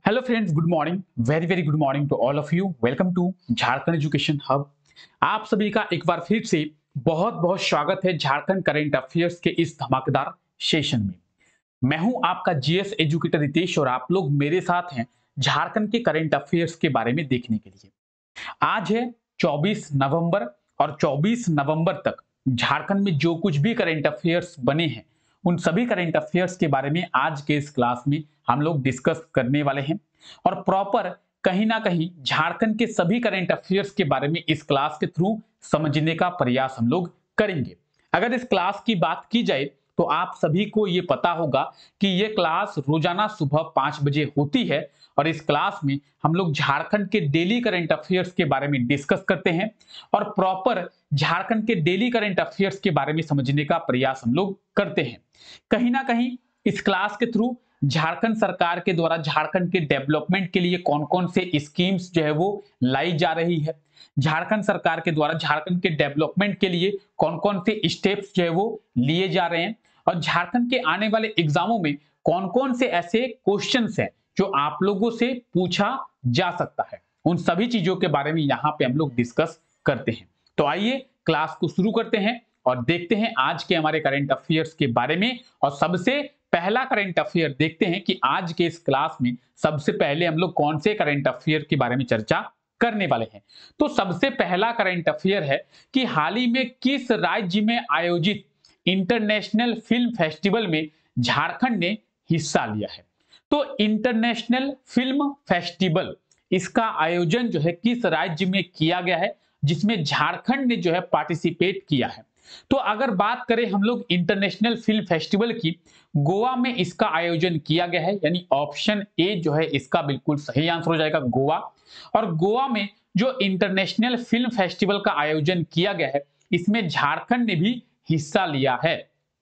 Hello friends, good morning. Very very good morning to all of you. Welcome to Jharkhand education hub. आप सभी का एक बार फिर से बहुत बहुत स्वागत है झारखंड करंट अफेयर्स के इस धमाकेदार सेशन में। मैं हूं आपका जीएस एजुकेटर रितेश और आप लोग मेरे साथ हैं झारखंड के करंट अफेयर्स के बारे में देखने के लिए। आज है 24 नवंबर और 24 नवंबर तक झारखंड में जो कुछ भी करंट अफेयर्स बने हैं उन सभी करंट अफेयर्स के बारे में आज के इस क्लास में हम लोग डिस्कस करने वाले हैं और प्रॉपर कहीं ना कहीं झारखंड के सभी करंट अफेयर्स के बारे में इस क्लास के थ्रू समझने का प्रयास हम लोग करेंगे। अगर इस क्लास की बात की जाए तो आप सभी को ये पता होगा कि ये क्लास रोजाना सुबह 5 बजे होती है और इस क्लास में हम लोग झारखंड के डेली करंट अफेयर्स के बारे में डिस्कस करते हैं और प्रॉपर झारखंड के डेली करंट अफेयर्स के बारे में समझने का प्रयास हम लोग करते हैं। कहीं ना कहीं इस क्लास के थ्रू झारखंड सरकार के द्वारा झारखंड के डेवलपमेंट के लिए कौन कौन से स्कीम्स जो है वो लाई जा रही है, झारखंड सरकार के द्वारा झारखंड के डेवलपमेंट के लिए कौन कौन से स्टेप्स जो है वो लिए जा रहे हैं और झारखंड के आने वाले एग्जामों में कौन कौन से ऐसे क्वेश्चंस हैं जो आप लोगों से पूछा जा सकता है, उन सभी चीजों के बारे में यहाँ पे हम लोग डिस्कस करते हैं। तो आइए क्लास को शुरू करते हैं और देखते हैं आज के हमारे करंट अफेयर्स के बारे में। और सबसे पहला करंट अफेयर देखते हैं कि आज के इस क्लास में सबसे पहले हम लोग कौन से करंट अफेयर के बारे में चर्चा करने वाले हैं। तो सबसे पहला करंट अफेयर है कि हाल ही में किस राज्य में आयोजित इंटरनेशनल फिल्म फेस्टिवल में झारखंड ने हिस्सा लिया है। तो इंटरनेशनल फिल्म फेस्टिवल इसका आयोजन जो है किस राज्य में किया गया है जिसमें झारखंड ने जो है पार्टिसिपेट किया है। तो अगर बात करें हम लोग इंटरनेशनल फिल्म फेस्टिवल की, गोवा में इसका आयोजन किया गया है, यानी ऑप्शन ए जो है इसका बिल्कुल सही आंसर हो जाएगा, गोवा। और गोवा में जो इंटरनेशनल फिल्म फेस्टिवल का आयोजन किया गया है इसमें झारखंड ने भी हिस्सा लिया है।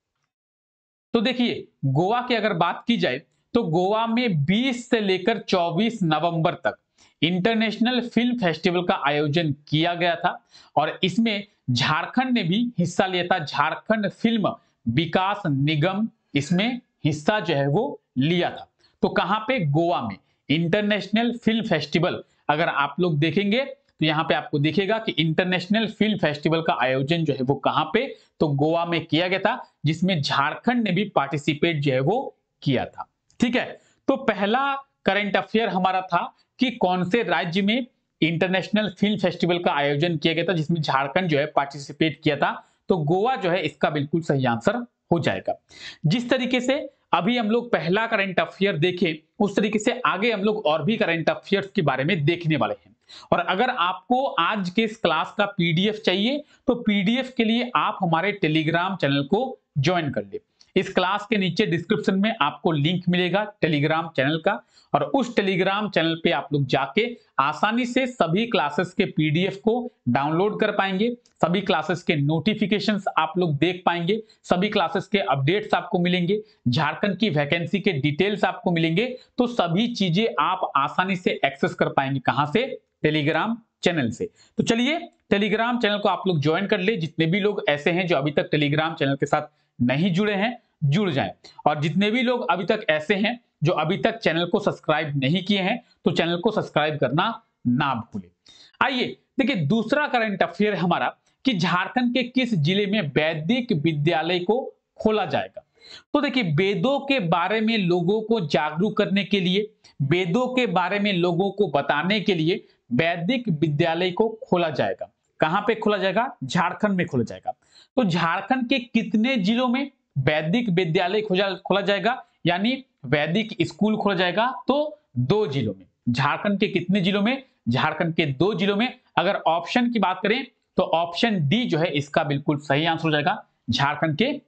तो देखिए गोवा की अगर बात की जाए तो गोवा में 20 से लेकर 24 नवंबर तक इंटरनेशनल फिल्म फेस्टिवल का आयोजन किया गया था और इसमें झारखंड ने भी हिस्सा लिया था। झारखंड फिल्म विकास निगम इसमें हिस्सा जो है वो लिया था। तो कहां पे? गोवा में इंटरनेशनल फिल्म फेस्टिवल अगर आप लोग देखेंगे तो यहाँ पे आपको दिखेगा कि इंटरनेशनल फिल्म फेस्टिवल का आयोजन जो है वो कहां पे, तो गोवा में किया गया था जिसमें झारखंड ने भी पार्टिसिपेट जो है वो किया था। ठीक है, तो पहला करंट अफेयर हमारा था कि कौन से राज्य में इंटरनेशनल फिल्म फेस्टिवल का आयोजन किया गया था जिसमें झारखंड जो है पार्टिसिपेट किया था। तो गोवा जो है इसका बिल्कुल सही आंसर हो जाएगा। जिस तरीके से अभी हम लोग पहला करंट अफेयर देखें उस तरीके से आगे हम लोग और भी करंट अफेयर्स के बारे में देखने वाले हैं। और अगर आपको आज के इस क्लास का पीडीएफ चाहिए तो पीडीएफ के लिए आप हमारे टेलीग्राम चैनल को ज्वाइन कर ले। इस क्लास के नीचे डिस्क्रिप्शन में आपको लिंक मिलेगा टेलीग्राम चैनल का और उस टेलीग्राम चैनल पे आप लोग जाके आसानी से सभी क्लासेस के पीडीएफ को डाउनलोड कर पाएंगे, सभी क्लासेस के नोटिफिकेशंस आप लोग देख पाएंगे, सभी क्लासेस के अपडेट्स आपको मिलेंगे, झारखंड की वैकेंसी के डिटेल्स आपको मिलेंगे। तो सभी चीजें आप आसानी से एक्सेस कर पाएंगे। कहां से? टेलीग्राम चैनल से। तो चलिए टेलीग्राम चैनल को आप लोग ज्वाइन कर ले। जितने भी लोग ऐसे हैं जो अभी तक टेलीग्राम चैनल के साथ नहीं जुड़े हैं जुड़ जाएं और जितने भी लोग अभी तक ऐसे हैं जो अभी तक चैनल को सब्सक्राइब नहीं किए हैं तो चैनल को सब्सक्राइब करना ना भूलें। आइए देखिए दूसरा करंट अफेयर हमारा कि झारखंड के किस जिले में वैदिक विद्यालय को खोला जाएगा। तो देखिए वेदों के बारे में लोगों को जागरूक करने के लिए, वेदों के बारे में लोगों को बताने के लिए वैदिक विद्यालय को खोला जाएगा। कहां पे खोला जाएगा? झारखंड में खोला जाएगा। तो झारखंड के कितने जिलों में वैदिक विद्यालय खोला जाएगा, यानी वैदिक स्कूल खोला जाएगा? तो 2 जिलों में। झारखंड के कितने जिलों में? झारखंड के 2 जिलों में। अगर ऑप्शन की बात करें तो ऑप्शन डी जो है इसका बिल्कुल सही आंसर हो जाएगा। झारखंड के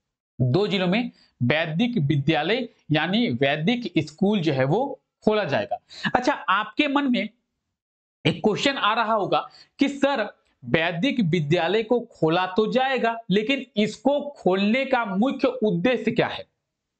2 जिलों में वैदिक विद्यालय यानी वैदिक स्कूल जो है वो खोला जाएगा। अच्छा, आपके मन में एक क्वेश्चन आ रहा होगा कि सर वैदिक विद्यालय को खोला तो जाएगा लेकिन इसको खोलने का मुख्य उद्देश्य क्या है?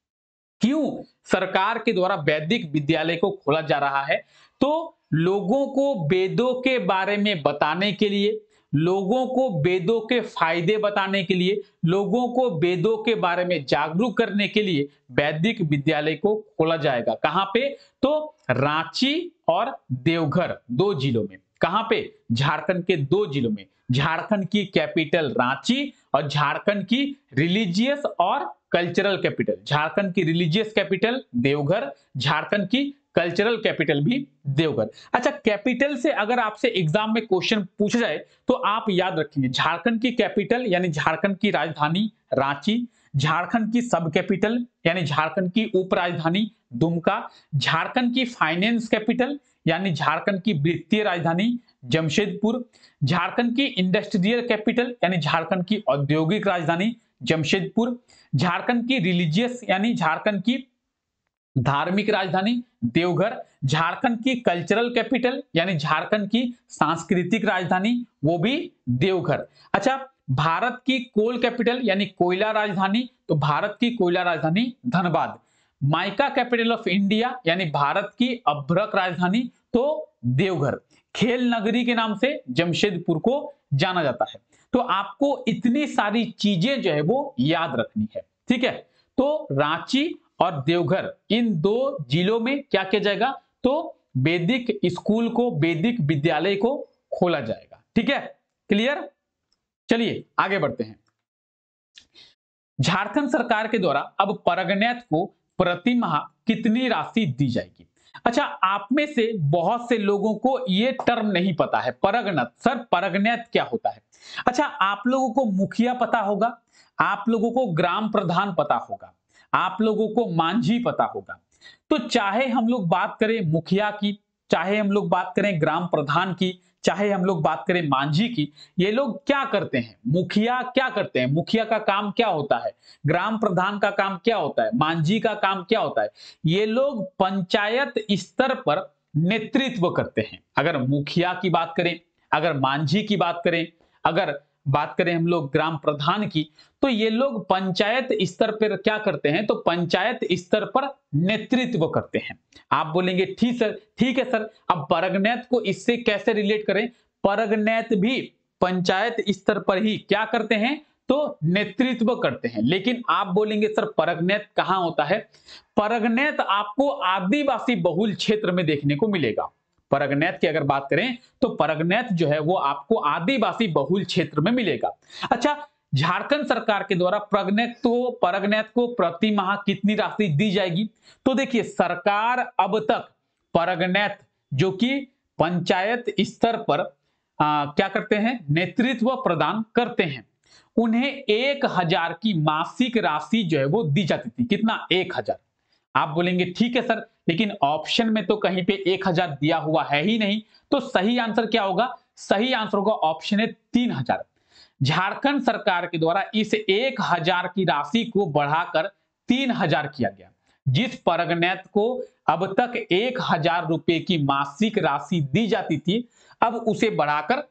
क्यों सरकार के द्वारा वैदिक विद्यालय को खोला जा रहा है? तो लोगों को वेदों के बारे में बताने के लिए, लोगों को वेदों के फायदे बताने के लिए, लोगों को वेदों के बारे में जागरूक करने के लिए वैदिक विद्यालय को खोला जाएगा। कहां पे? तो रांची और देवघर, 2 जिलों में। कहां पे? झारखंड के 2 जिलों में। झारखंड की कैपिटल रांची और झारखंड की रिलीजियस और कल्चरल कैपिटल, झारखंड की रिलीजियस कैपिटल देवघर, झारखंड की कल्चरल कैपिटल भी देवघर। अच्छा, कैपिटल से अगर आपसे एग्जाम में क्वेश्चन पूछा जाए तो आप याद रखेंगे झारखंड की कैपिटल यानी झारखंड की राजधानी रांची, झारखंड की सब कैपिटल यानी झारखंड की उप राजधानी दुमका, झारखंड की फाइनेंस कैपिटल यानी झारखंड की वित्तीय राजधानी जमशेदपुर, झारखंड की इंडस्ट्रियल कैपिटल यानी झारखंड की औद्योगिक राजधानी जमशेदपुर, झारखंड की रिलीजियस यानी झारखंड की धार्मिक राजधानी देवघर, झारखंड की कल्चरल कैपिटल यानी झारखंड की सांस्कृतिक राजधानी वो भी देवघर। अच्छा, भारत की कोल कैपिटल यानी कोयला राजधानी, तो भारत की कोयला राजधानी Dhanbad, mica capital of India यानी भारत की अभ्रक राजधानी तो देवघर, खेल नगरी के नाम से जमशेदपुर को जाना जाता है। तो आपको इतनी सारी चीजें जो है वो याद रखनी है, ठीक है। तो रांची और देवघर इन 2 जिलों में क्या किया जाएगा? तो वैदिक स्कूल को, वैदिक विद्यालय को खोला जाएगा, ठीक है। क्लियर? चलिए आगे बढ़ते हैं। झारखंड सरकार के द्वारा अब परगनैत को प्रति माह कितनी राशि दी जाएगी? अच्छा, आप में से बहुत से लोगों को यह टर्म नहीं पता है, परगनैत। सर परगनैत क्या होता है? अच्छा, आप लोगों को मुखिया पता होगा, आप लोगों को ग्राम प्रधान पता होगा, आप लोगों को मांझी पता होगा। तो चाहे हम लोग बात करें मुखिया की, चाहे हम लोग बात करें ग्राम प्रधान की, चाहे हम लोग बात करें मांझी की, ये लोग क्या करते हैं? मुखिया क्या करते हैं? मुखिया का काम क्या होता है? ग्राम प्रधान का काम क्या होता है? मांझी का काम क्या होता है? ये लोग पंचायत स्तर पर नेतृत्व करते हैं। अगर मुखिया की बात करें, अगर मांझी की बात करें, अगर बात करें हम लोग ग्राम प्रधान की, तो ये लोग पंचायत स्तर पर क्या करते हैं? तो पंचायत स्तर पर नेतृत्व करते हैं। आप बोलेंगे ठीक है सर, अब परगनैत को इससे कैसे रिलेट करें? परगनैत भी पंचायत स्तर पर ही क्या करते हैं? तो नेतृत्व करते हैं। लेकिन आप बोलेंगे सर परगनैत कहां होता है? परगनैत आपको आदिवासी बहुल क्षेत्र में देखने को मिलेगा। परगनैत की अगर बात करें तो परगनैत जो है वो आपको आदिवासी बहुल क्षेत्र में मिलेगा। अच्छा, झारखंड सरकार के द्वारा परगनैत को प्रति माह कितनी राशि दी जाएगी? तो देखिए, सरकार अब तक परगनैत जो कि पंचायत स्तर पर क्या करते हैं? नेतृत्व प्रदान करते हैं, उन्हें 1000 की मासिक राशि जो है वो दी जाती थी। कितना? 1000। आप बोलेंगे ठीक है सर, लेकिन ऑप्शन में तो कहीं पे 1000 दिया हुआ है ही नहीं, तो सही आंसर क्या होगा? सही आंसर होगा ऑप्शन है 3000। झारखंड सरकार के द्वारा इस 1000 की राशि को बढ़ाकर 3000 किया गया। जिस परगनैत को अब तक 1000 रुपए की मासिक राशि दी जाती थी, अब उसे बढ़ाकर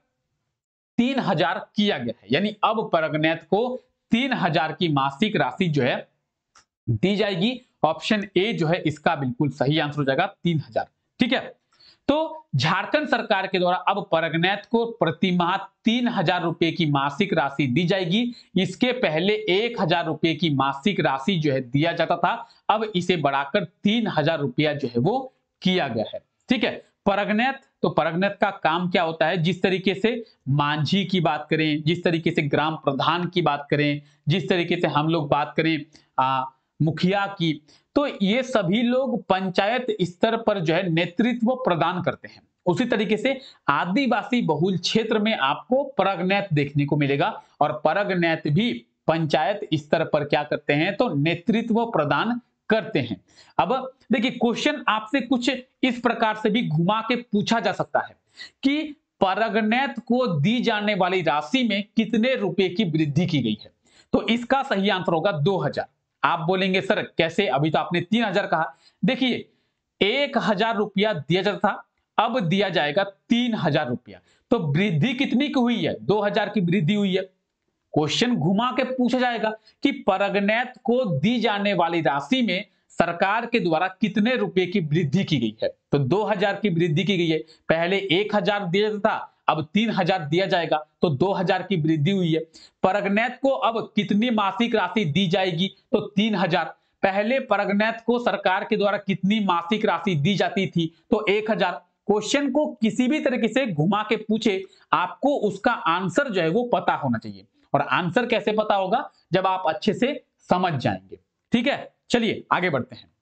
3000 किया गया है। यानी अब परगनैत को 3000 की मासिक राशि जो है दी जाएगी। ऑप्शन ए जो है इसका बिल्कुल सही आंसर हो जाएगा 3000, ठीक है। तो झारखंड सरकार के द्वारा अब परगनैत को प्रति माह 3000 रुपए की मासिक राशि दी जाएगी। इसके पहले 1000 रुपए की मासिक राशि जो है दिया जाता था, अब इसे बढ़ाकर 3000 रुपया जो है वो किया गया है, ठीक है। परगनैत, तो परगनैत का काम क्या होता है? जिस तरीके से मांझी की बात करें, जिस तरीके से ग्राम प्रधान की बात करें, जिस तरीके से हम लोग बात करें मुखिया की, तो ये सभी लोग पंचायत स्तर पर जो है नेतृत्व प्रदान करते हैं। उसी तरीके से आदिवासी बहुल क्षेत्र में आपको परगनैत देखने को मिलेगा और परगनैत भी पंचायत स्तर पर क्या करते हैं? तो नेतृत्व प्रदान करते हैं। अब देखिए, क्वेश्चन आपसे कुछ इस प्रकार से भी घुमा के पूछा जा सकता है कि परगनैत को दी जाने वाली राशि में कितने रुपए की वृद्धि की गई है? तो इसका सही आंसर होगा 2000। आप बोलेंगे सर कैसे, अभी तो आपने 3000 कहा। देखिए, 1000 रुपया दिया जाता था, अब दिया जाएगा 3000 रुपया, तो वृद्धि कितनी की हुई है? 2000 की वृद्धि हुई है। क्वेश्चन घुमा के पूछा जाएगा कि परगनैत को दी जाने वाली राशि में सरकार के द्वारा कितने रुपए की वृद्धि की गई है? तो 2000 की वृद्धि की गई है। पहले 1000 दिया जाता था, अब 3000 दिया जाएगा, तो 2000 की वृद्धि हुई है। परगनैत को अब कितनी मासिक राशि दी जाएगी, तो 3000। पहले परगनैत को सरकार के द्वारा कितनी मासिक राशि दी जाती थी, तो 1000। क्वेश्चन को किसी भी तरीके से घुमा के पूछे, आपको उसका आंसर जो है वो पता होना चाहिए। और आंसर कैसे पता होगा, जब आप अच्छे से समझ जाएंगे। ठीक है, चलिए आगे बढ़ते हैं।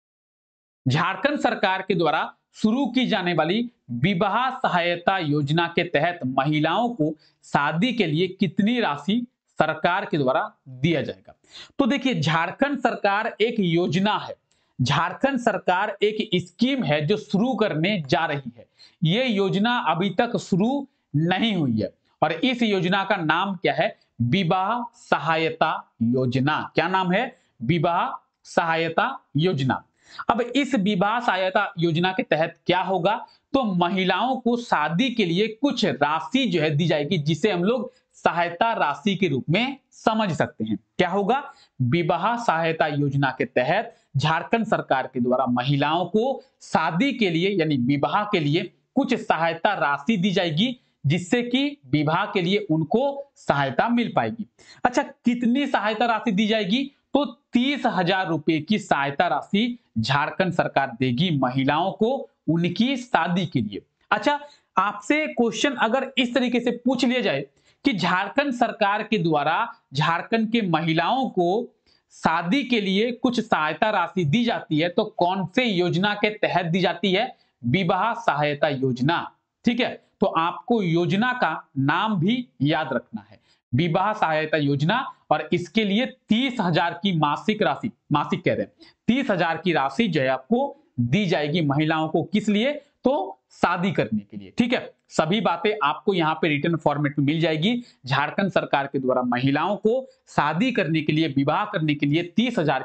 झारखंड सरकार के द्वारा शुरू की जाने वाली विवाह सहायता योजना के तहत महिलाओं को शादी के लिए कितनी राशि सरकार के द्वारा दिया जाएगा। तो देखिए, झारखंड सरकार एक योजना है, झारखंड सरकार एक स्कीम है जो शुरू करने जा रही है। यह योजना अभी तक शुरू नहीं हुई है और इस योजना का नाम क्या है, विवाह सहायता योजना। क्या नाम है, विवाह सहायता योजना। अब इस विवाह सहायता योजना के तहत क्या होगा, तो महिलाओं को शादी के लिए कुछ राशि जो है दी जाएगी, जिसे हम लोग सहायता राशि के रूप में समझ सकते हैं। क्या होगा, विवाह सहायता योजना के तहत झारखंड सरकार के द्वारा महिलाओं को शादी के लिए यानी विवाह के लिए कुछ सहायता राशि दी जाएगी, जिससे कि विवाह के लिए उनको सहायता मिल पाएगी। अच्छा, कितनी सहायता राशि दी जाएगी, तो 30,000 रुपए की सहायता राशि झारखंड सरकार देगी महिलाओं को उनकी शादी के लिए। अच्छा, आपसे क्वेश्चन अगर इस तरीके से पूछ लिया जाए कि झारखंड सरकार के द्वारा झारखंड के महिलाओं को शादी के लिए कुछ सहायता राशि दी जाती है, तो कौन से योजना के तहत दी जाती है, विवाह सहायता योजना। ठीक है, तो आपको योजना का नाम भी याद रखना है, विवाह सहायता योजना। और इसके लिए 30,000 की मासिक राशि, मासिक कह रहे हैं, 30,000 की राशि जो है आपको दी जाएगी महिलाओं को, किस लिए, तो शादी करने के लिए। ठीक है, सभी बातें आपको यहाँ पे रिटर्न फॉर्मेट में मिल जाएगी। झारखंड सरकार के द्वारा महिलाओं को शादी करने के लिए, विवाह करने के लिए 30,000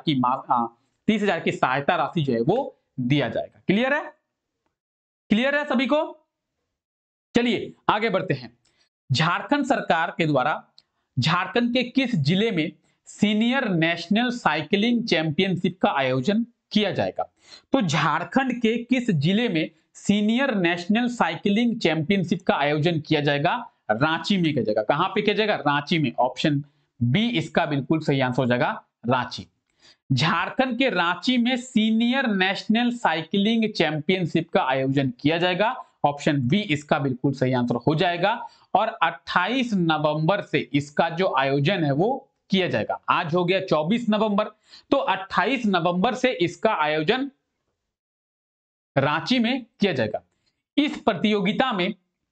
की सहायता राशि जो है वो दिया जाएगा। क्लियर है, क्लियर है सभी को। चलिए आगे बढ़ते हैं। झारखंड सरकार के द्वारा झारखंड के किस जिले में सीनियर नेशनल साइकिलिंग चैंपियनशिप का आयोजन किया जाएगा, तो झारखंड के किस जिले में सीनियर नेशनल साइकिलिंग चैंपियनशिप का आयोजन किया जाएगा, रांची में किया जाएगा। कहां पे किया जाएगा, रांची में। ऑप्शन बी इसका बिल्कुल सही आंसर हो जाएगा, रांची। झारखंड के रांची में सीनियर नेशनल साइकिलिंग चैंपियनशिप का आयोजन किया जाएगा। ऑप्शन बी इसका बिल्कुल सही आंसर हो जाएगा। और 28 नवंबर से इसका जो आयोजन है वो किया जाएगा। आज हो गया 24 नवंबर, तो 28 नवंबर से इसका आयोजन रांची में किया जाएगा। इस प्रतियोगिता में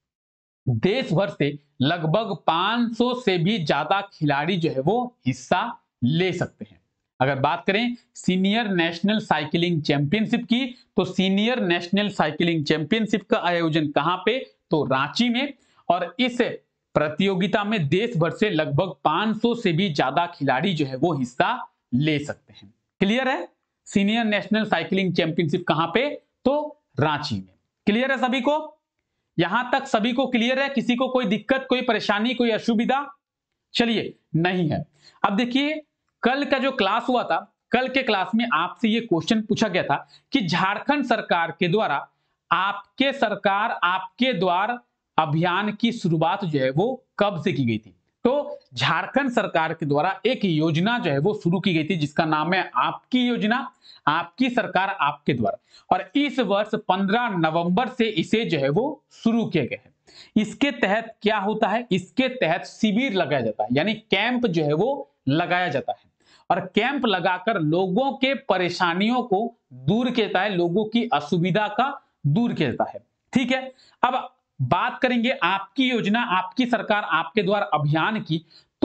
देश भर से लगभग 500 से भी ज्यादा खिलाड़ी जो है वो हिस्सा ले सकते हैं। अगर बात करें सीनियर नेशनल साइकिलिंग चैंपियनशिप की, तो सीनियर नेशनल साइकिलिंग चैंपियनशिप का आयोजन कहां पे, तो रांची में। और इस प्रतियोगिता में देश भर से लगभग 500 से भी ज्यादा खिलाड़ी जो है वो हिस्सा ले सकते हैं। क्लियर है, सीनियर नेशनल साइकिलिंग चैंपियनशिप कहां पे, तो रांची में। क्लियर है सभी को, यहां तक सभी को क्लियर है, किसी को कोई दिक्कत, कोई परेशानी, कोई असुविधा? चलिए, नहीं है। अब देखिए, कल का जो क्लास हुआ था, कल के क्लास में आपसे ये क्वेश्चन पूछा गया था कि झारखंड सरकार के द्वारा आपके सरकार आपके द्वार अभियान की शुरुआत जो है वो कब से की गई थी। तो झारखंड सरकार के द्वारा एक योजना जो है वो शुरू की गई थी, जिसका नाम है आपकी योजना, आपकी सरकार आपके द्वार। और इस वर्ष 15 नवंबर से इसे जो है वो शुरू किया गया है। इसके तहत क्या होता है, इसके तहत शिविर लगाया जाता है, यानी कैंप जो है वो लगाया जाता है। और कैंप लगाकर लोगों के परेशानियों को दूर किया जाता है, लोगों की असुविधा का दूर किया जाता है। ठीक है, अब बात करेंगे आपकी योजना आपकी सरकार आपके द्वार अभियान की। तो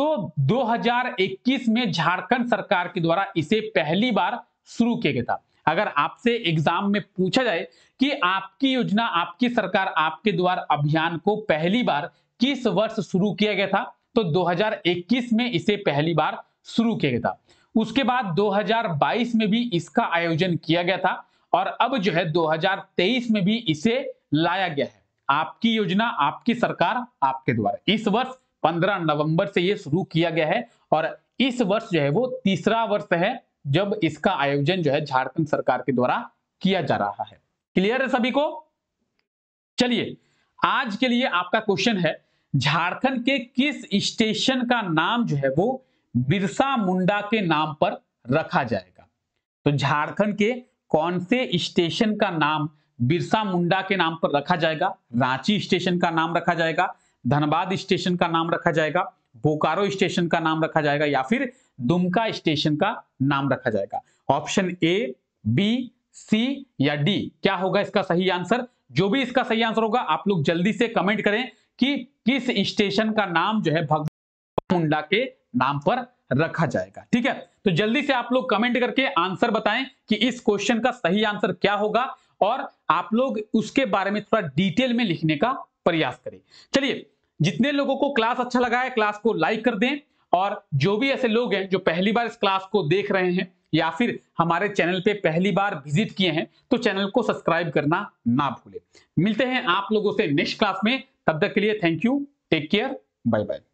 2021 में झारखंड सरकार के द्वारा इसे पहली बार शुरू किया गया था। अगर आपसे एग्जाम में पूछा जाए कि आपकी योजना आपकी सरकार आपके द्वार अभियान को पहली बार किस वर्ष शुरू किया गया था, तो 2021 में इसे पहली बार शुरू किया गया था। उसके बाद 2022 में भी इसका आयोजन किया गया था और अब जो है 2023 में भी इसे लाया गया है। आपकी योजना आपकी सरकार आपके द्वार इस वर्ष 15 नवंबर से यह शुरू किया गया है और इस वर्ष जो है वो तीसरा वर्ष है जब इसका आयोजन जो है झारखंड सरकार के द्वारा किया जा रहा है। क्लियर है सभी को? चलिए आज के लिए आपका क्वेश्चन है, झारखंड के किस स्टेशन का नाम जो है वो बिरसा मुंडा के नाम पर रखा जाएगा? तो झारखंड के कौन से स्टेशन का नाम बिरसा मुंडा के नाम पर रखा जाएगा? रांची स्टेशन का नाम रखा जाएगा, धनबाद स्टेशन का नाम रखा जाएगा, बोकारो स्टेशन का नाम रखा जाएगा या फिर दुमका स्टेशन का नाम रखा जाएगा? ऑप्शन ए, बी, सी या डी, क्या होगा इसका सही आंसर? जो भी इसका सही आंसर होगा आप लोग जल्दी से कमेंट करें कि किस स्टेशन का नाम जो है भगवान मुंडा के नाम पर रखा जाएगा। ठीक है, तो जल्दी से आप लोग कमेंट करके आंसर बताएं कि इस क्वेश्चन का सही आंसर क्या होगा और आप लोग उसके बारे में थोड़ा डिटेल में लिखने का प्रयास करें। चलिए, जितने लोगों को क्लास अच्छा लगा है क्लास को लाइक कर दें, और जो भी ऐसे लोग हैं जो पहली बार इस क्लास को देख रहे हैं या फिर हमारे चैनल पे पहली बार विजिट किए हैं तो चैनल को सब्सक्राइब करना ना भूलें। मिलते हैं आप लोगों से नेक्स्ट क्लास में, तब तक के लिए thank you, take care, bye bye.